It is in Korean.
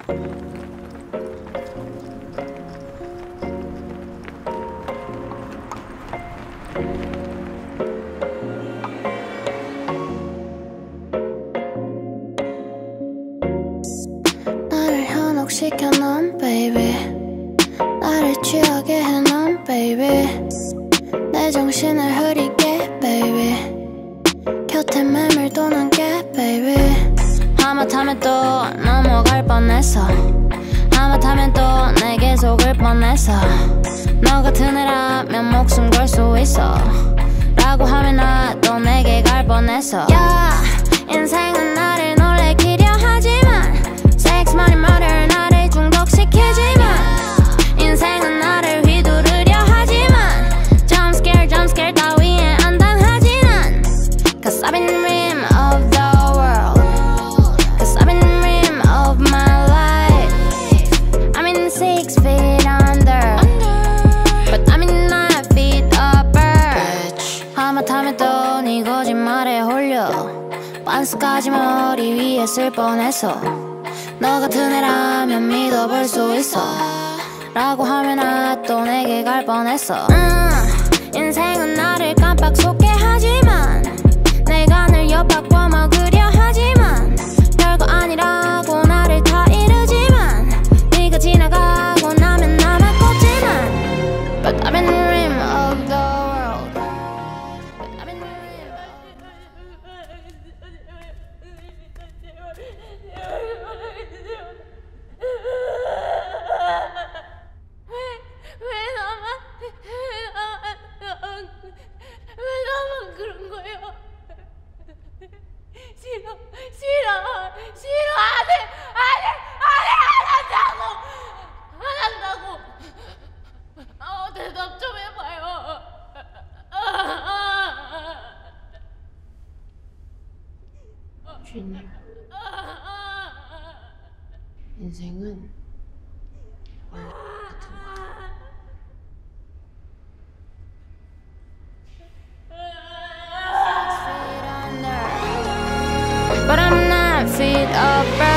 나를 현혹시켜놓은 baby, 나를 취하게 해놓은 baby, 내 정신을 흐리게 baby, 곁에 매물도는 게 baby. 하마터면 또 넘어갈 뻔했어, 하마터면 또 내게 속을 뻔했어. 너 같은 애라면 목숨 걸 수 있어 라고 하면 나 또 내게 갈 뻔했어. 인생은 나를 놀래키려 하지만 Sex, money, murder 나를 중독시키지만 인생은 나를 휘두르려 하지만 Jump scare 따위에 안 당하지 난. Cause I've been the rim of the world, Cause I've been the rim of my life. I'm in 6 feet under, But I'm in 9 feet upper. 하마터면 또 네 거짓말에 홀려 반스까지 머리 위에 쓸 뻔했어. 너 같은 애라면 믿어볼 수 있어 라고 하면 나 또 내게 갈 뻔했어. 인생은 나를 깜빡 속게 하지만 내가 늘 엿바꿔 먹으려 하지만 별거 아니라고 나를 다 이르지만 네가 지나가고 나면 나만 꽂지만 But I'm in the rim of the world, But I'm in the rim of 왜 나만 그런 거예요? 싫어 안 한다고. 대답 좀 해봐요. 주인님, 인생은 원래 같은 But I'm 9 feet up.